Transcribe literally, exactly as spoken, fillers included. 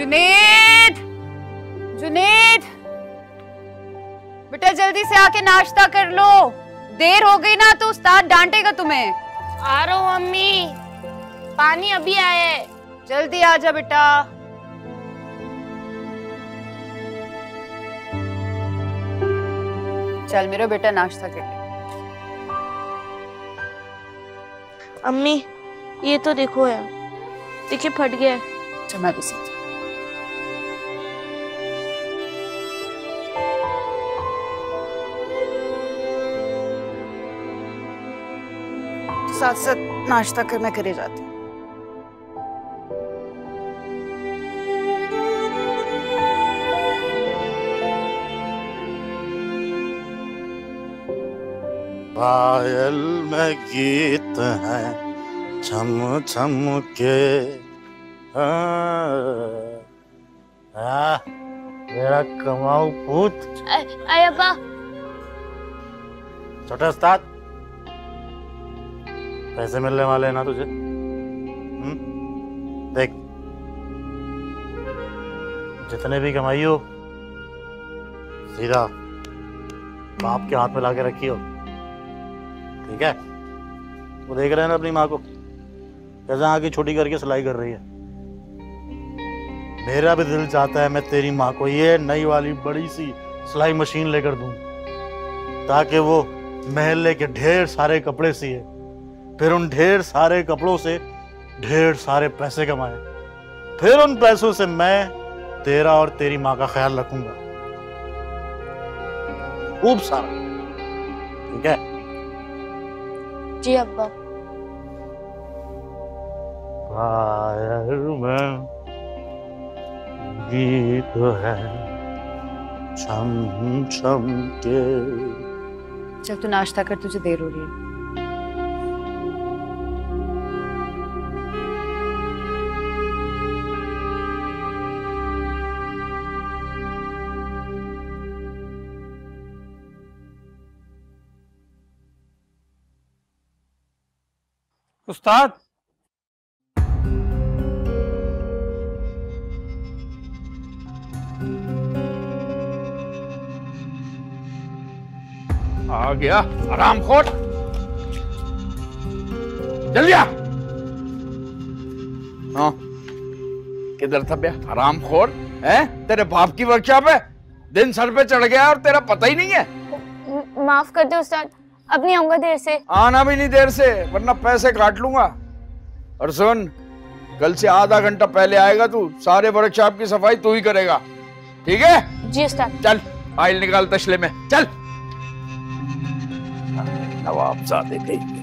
जुनेद, जुनेद बेटा जल्दी से आके नाश्ता कर लो, देर हो गई ना तो उस्ताद डांटेगा तुम्हें। आ रहा हूँ अम्मी, पानी अभी आया है। जल्दी आ जा बेटा। चल मेरा बेटा नाश्ता कर ले। अम्मी ये तो देखो है, देखिए फट गया है। अच्छा मैं भी सीखती। साथ साथ नाश्ता कर मैं करे जाती हूँ। पायल में गीत है छम छम के। हाँ, मेरा कमाऊ पूत। आए अब्बा। छोटा उस्ताद, पैसे मिलने वाले हैं ना तुझे? हम्म? देख, जितने भी कमाई हो सीधा बाप के हाथ में लाके रखी हो, ठीक है? वो देख रहे हैं ना अपनी माँ को कैसे आगे छोटी करके सिलाई कर रही है। मेरा भी दिल चाहता है मैं तेरी माँ को ये नई वाली बड़ी सी सिलाई मशीन लेकर दूं, ताकि वो महल्ले के ढेर सारे कपड़े सिए, फिर उन ढेर सारे कपड़ों से ढेर सारे पैसे कमाए, फिर उन पैसों से मैं तेरा और तेरी माँ का ख्याल रखूंगा, खूब सारा, ठीक है? जी अब्बा। पायल में गीत है छम छम के। चल तू नाश्ता कर, तुझे देर हो रही है। उस्ताद, आ गया हरामखोर, जल्दी आ। हाँ, किधर था बे हरामखोर? है तेरे बाप की वर्कशॉप है, दिन सर पे चढ़ गया और तेरा पता ही नहीं है। माफ कर दो उस्ताद, अब नहीं आऊंगा देर से। आना भी नहीं देर से, वरना पैसे काट लूंगा। और सुन, कल से आधा घंटा पहले आएगा तू, सारे वर्कशॉप की सफाई तू ही करेगा, ठीक है? जी उस्ताद। चल फाइल निकाल तसले में, चल। नवाब सादे कहीं